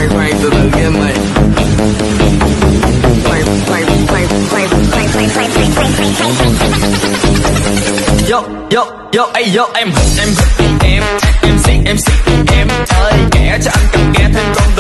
khoan từ từ nghe mày. Yo yo yo ay yo em MC em ơi kẻ cho anh cần nghe thêm con